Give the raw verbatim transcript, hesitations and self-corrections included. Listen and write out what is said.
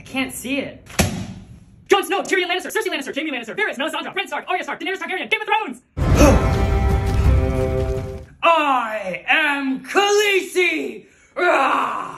can't see it. Jon Snow, Tyrion Lannister, Cersei Lannister, Jaime Lannister, Varys, Melisandre, Bran Stark, Arya Stark, Daenerys Targaryen, Game of Thrones! I am Khaleesi! Ah!